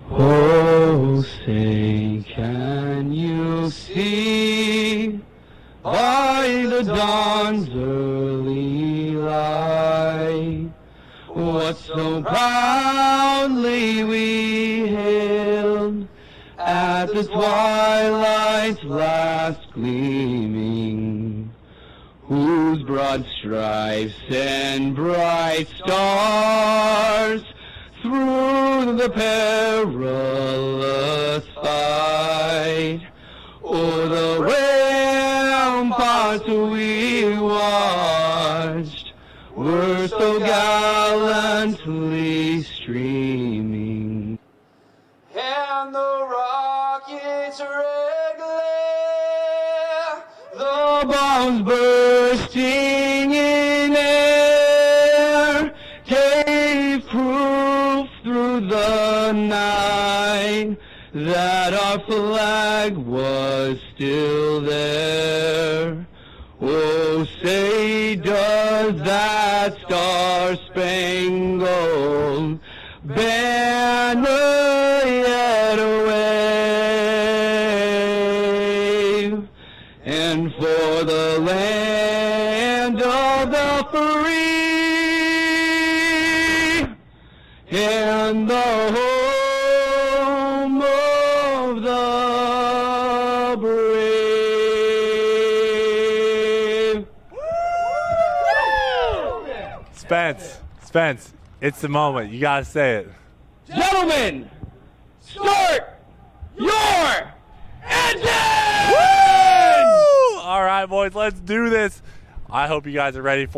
Oh, say, can you see by the dawn's early light what so proudly we hailed at the twilight's last gleaming, whose broad stripes and bright stars through the perilous fight o'er the ramparts we watched were so gallantly streaming. And the rocket's red glare, the bombs bursting in air, gave proof through the night that our flag was still there. Oh, say, does that star-spangled banner yet wave? And for the land of the free and the home of the brave. Spence, it's the moment. You gotta say it. Gentlemen, start your engine! All right, boys, let's do this. I hope you guys are ready for